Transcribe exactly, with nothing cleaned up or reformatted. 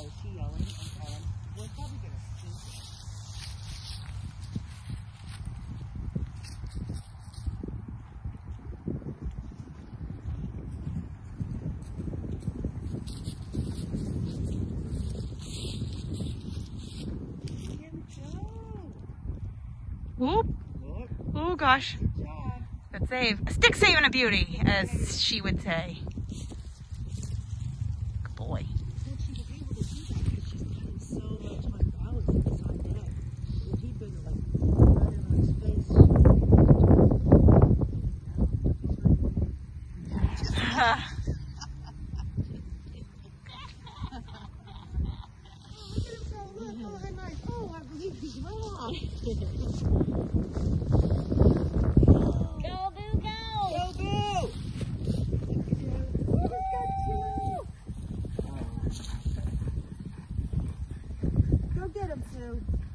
Oh, is she yelling? Okay. We're probably going to scoop it. Whoop. Oh gosh. Good save. A stick saving a beauty, as she would say. Good boy. Oh, I believe he's wrong. Go, Boo, go! Go, Boo! Go get him, Sue.